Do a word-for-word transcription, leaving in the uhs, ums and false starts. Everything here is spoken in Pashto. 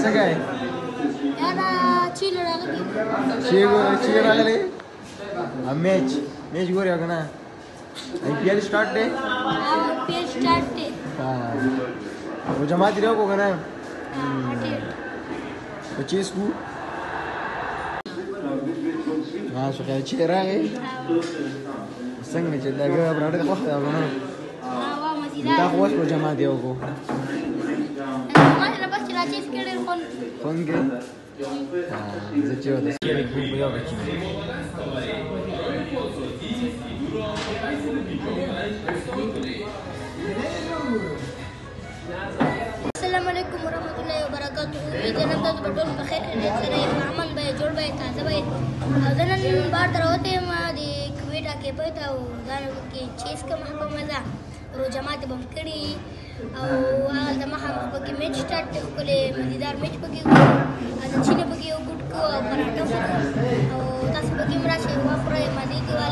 څنګه یې یاره چیل راغلی چې چې راغلی میچ میچ ګورې که نه آی پی ایل سٹارٹ دی آئی پی ایل سٹارٹ دی او جماعت دی کو که نه پچیس کو ها شو چې راغی څنګه چې دغه براډه خو دا ونه دا خو اوس په جماعت دی وګو ما نه بس چې راځي سکړې خون خونګه ها زه چې ودا سکړې په یو کې السلام علیکم ورحمۃ اللہ وبرکاتہ جناب تاسو په ټول بخیر دې سره امن به جوړ به تازه به او نن بار دروته ما د کویټا کې پته او دا کې چیز کا محکمه ده رو جماعت بم کړي او دا محکمه کې میچ سٹارټ کړي مزیدار میچ پکې وو دا چې نه پکې یو ګډ کو او پراټو او تاسو پکې مرا شي وا پرې مزید